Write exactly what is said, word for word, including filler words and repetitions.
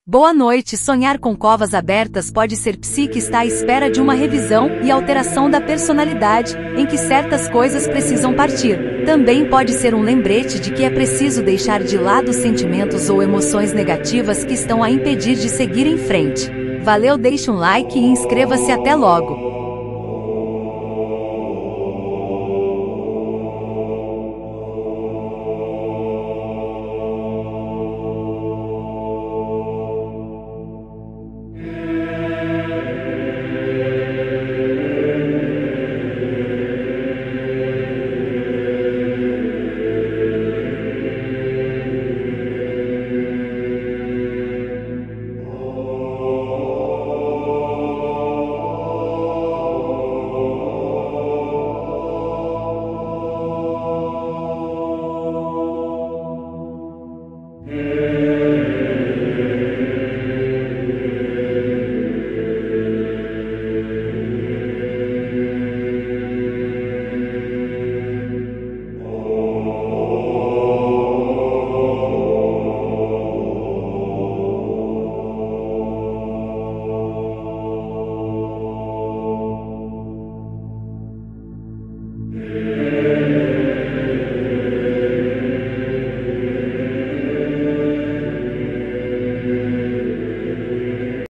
Boa noite. Sonhar com covas abertas pode ser psique está à espera de uma revisão e alteração da personalidade, em que certas coisas precisam partir. Também pode ser um lembrete de que é preciso deixar de lado sentimentos ou emoções negativas que estão a impedir de seguir em frente. Valeu, deixe um like e inscreva-se. Até logo!